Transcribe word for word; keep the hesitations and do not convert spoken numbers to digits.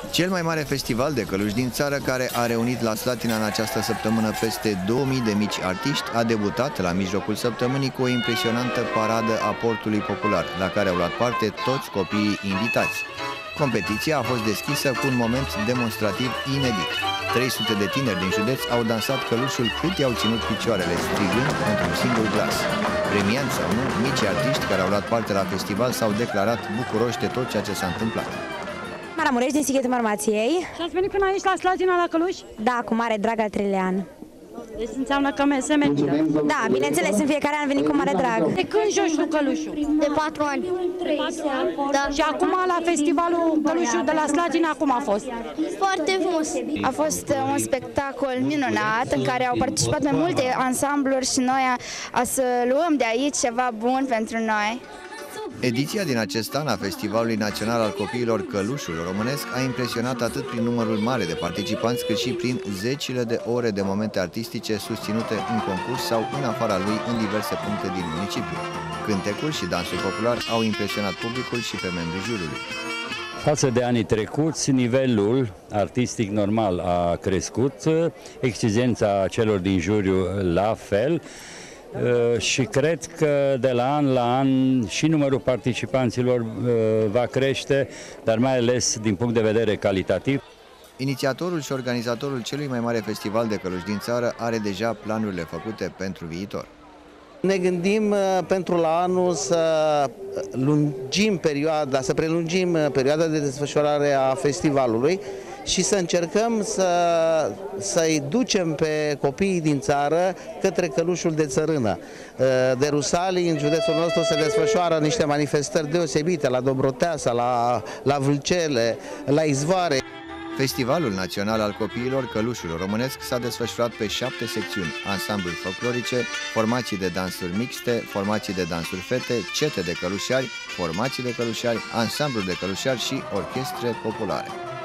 Cel mai mare festival de căluși din țară, care a reunit la Slatina în această săptămână peste două mii de mici artiști, a debutat la mijlocul săptămânii cu o impresionantă paradă a portului popular, la care au luat parte toți copiii invitați. Competiția a fost deschisă cu un moment demonstrativ inedit. trei sute de tineri din județ au dansat călușul cât i-au ținut picioarele, strigând într-un singur glas. Premianți sau nu, micii artiști care au luat parte la festival s-au declarat bucuroși de tot ceea ce s-a întâmplat. Mara Mureș din Sighetul Marmației. Și ați venit până aici la Slatina la căluș? Da, cu mare drag al treilea an. Deci înseamnă că se merită. Da, bineînțeles, în fiecare an venim cu mare drag. De când joci tu călușul? De patru ani. De patru ani? Da. Și acum la festivalul călușul de la Slatina, cum a fost? Foarte frumos. A fost un spectacol minunat în care au participat mai multe ansambluri și noi a, a să luăm de aici ceva bun pentru noi. Ediția din acest an a Festivalului Național al Copiilor Călușul Românesc a impresionat atât prin numărul mare de participanți, cât și prin zecile de ore de momente artistice susținute în concurs sau în afara lui în diverse puncte din municipiu. Cântecul și dansul popular au impresionat publicul și pe membrii juriului. Față de anii trecuți, nivelul artistic normal a crescut, exigența celor din juriu la fel. Și cred că de la an la an și numărul participanților va crește, dar mai ales din punct de vedere calitativ. Inițiatorul și organizatorul celui mai mare festival de căluși din țară are deja planurile făcute pentru viitor. Ne gândim pentru la anul să lungim perioada, să prelungim perioada de desfășurare a festivalului și să încercăm să, să-i ducem pe copiii din țară către călușul de țărână. De Rusalii, în județul nostru, se desfășoară niște manifestări deosebite la Dobroteasa, la, la Vâlcele, la Izvoare. Festivalul Național al Copiilor Călușul Românesc s-a desfășurat pe șapte secțiuni: ansambluri folclorice, formații de dansuri mixte, formații de dansuri fete, cete de călușari, formații de călușari, ansambluri de călușari și orchestre populare.